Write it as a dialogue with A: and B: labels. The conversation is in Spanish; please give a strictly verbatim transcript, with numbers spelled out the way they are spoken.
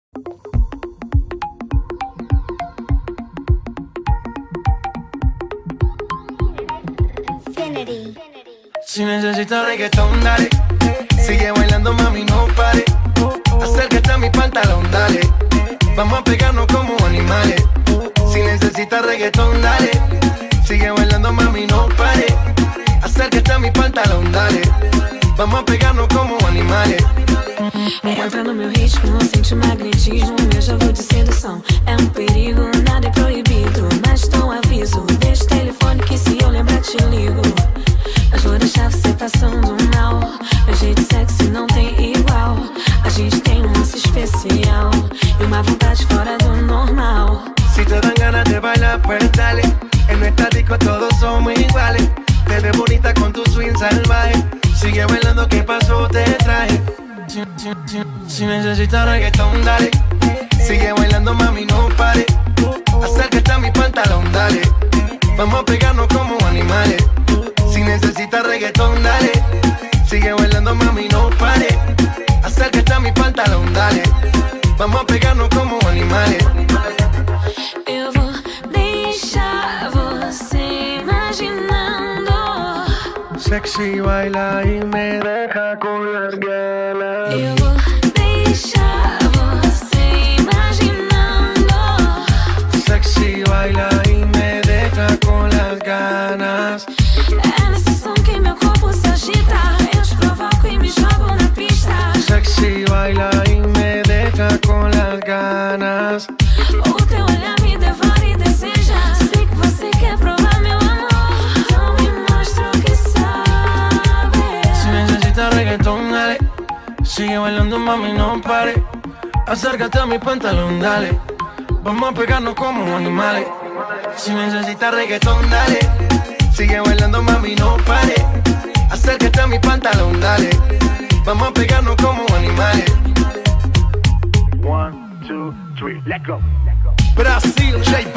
A: Si necesitas reggaetón, dale. Sigue bailando, mami, no pare. Acércate a mi pantalón, dale. Vamos a pegarnos como animales. Si necesitas reggaetón, dale. Sigue bailando, mami, no pare. Acércate a mi pantalón, dale. Vamos a pegarnos como animales.
B: Entra no meu ritmo, sente o magnetismo. Meu jogo de sedução é um perigo, nada é proibido. Mas dou um aviso, deixa o telefone que se eu lembrar te ligo. Mas vou deixar você passando mal. Meu jeito sexy não tem igual. A gente tem um lance especial e uma vontade fora do normal.
A: Si te dan ganas de bailar, pues dale. En nuestra disco todos somos iguales. Te ves bonita con tu swing salvaje. Sigue bailando, ¿qué pasó? Te traje. Si, si, si, si necesitas reggaetón, dale. Sigue bailando, mami, no pare. Acércate a mi pantalón, dale. Vamos a pegarnos como animales. Si necesitas reggaetón, dale. Sigue bailando, mami, no pare. Acércate a mi pantalón, dale. Vamos a pegarnos como animales.
B: Eu vou deixar você imaginando.
A: Sexy baila y me deja con las ganas.
B: Eu vou deixar você imaginando.
A: Sexy baila y me deja con las ganas.
B: É nesse som que meu corpo se agita. Eu te provoco e me jogo na pista.
A: Sexy baila y me deja con las ganas.
B: O teu olhar me devora e deseja. Sei que você quer provar meu amor. Então me mostra o que sabe.
A: Si necesitas reggaetón, dale. Sigue bailando, mami, no pare. Acércate a mi pantalón, dale. Vamos a pegarnos como animales. Si necesitas reggaetón, dale. Sigue bailando, mami, no pare. Acércate a mi pantalón, dale. Vamos a pegarnos como animales.
C: One, two, three, let go.
A: Brasil, J